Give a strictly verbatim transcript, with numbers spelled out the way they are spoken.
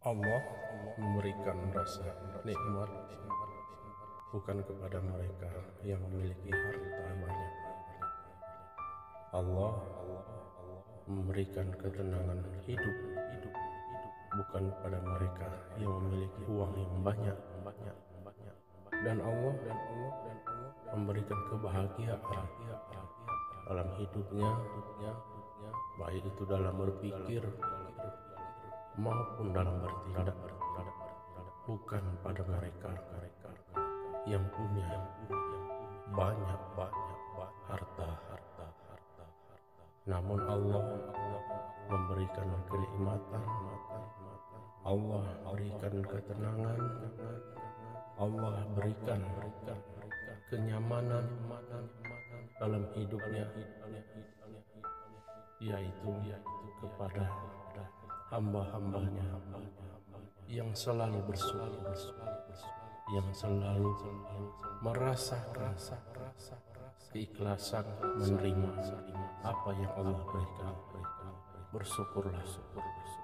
Allah memberikan rasa nikmat bukan kepada mereka yang memiliki harta banyak. Allah memberikan ketenangan hidup bukan pada mereka yang memiliki uang yang banyak. Dan Allah memberikan kebahagiaan dalam hidupnya, baik itu dalam berpikir maupun dalam bertindak, bukan pada mereka yang punya banyak banyak harta. Namun Allah memberikan kenikmatan, Allah berikan ketenangan, Allah berikan kenyamanan dalam hidupnya, yaitu kepada hamba-hambanya yang selalu bersyukur, yang selalu merasakan keikhlasan menerima apa yang Allah berikan. Bersyukurlah.